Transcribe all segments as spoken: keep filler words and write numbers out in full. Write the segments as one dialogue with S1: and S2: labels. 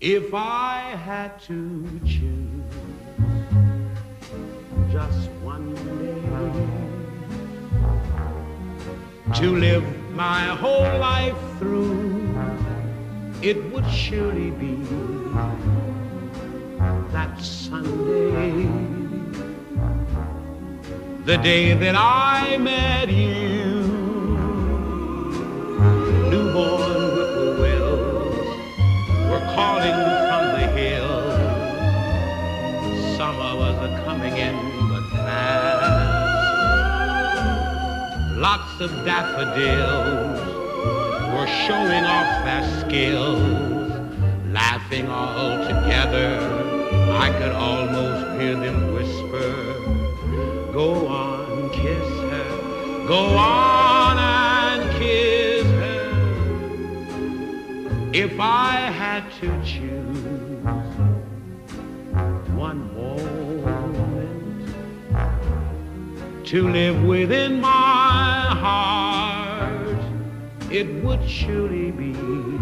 S1: If I had to choose just one day to live my whole life through, it would surely be that Sunday, the day that I met you. Newborn whippoorwills were calling from the hills. Summer was a-coming in but fast. Lots of daffodils were showing off their skills, laughing all together. I could almost hear them whisper, go on, kiss her, go on and kiss her. If I had to choose one moment to live within my heart, it would surely be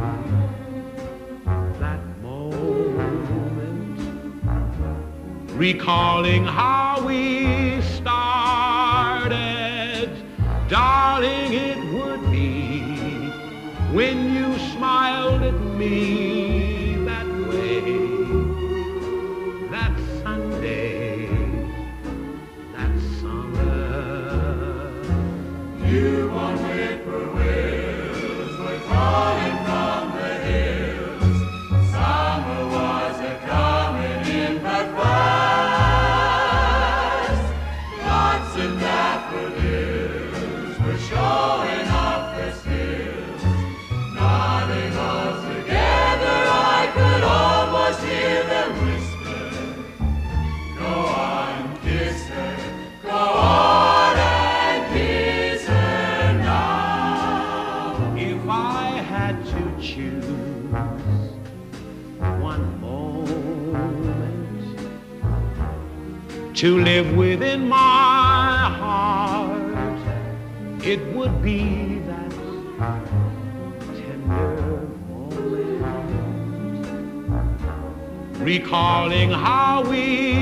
S1: that moment, recalling how we started. Darling, it would be when you smiled at me that way, that Sunday, that summer.
S2: Newborn whippoorwills were calling from the hills. Summer was a-coming in but fast. Lots of daffodils were showing off their skills. Nodding all together, I could almost hear them whisper, go on, kiss her, go on and kiss her now.
S1: If I had to choose one moment to live within my heart, it would be that tender moment, recalling how we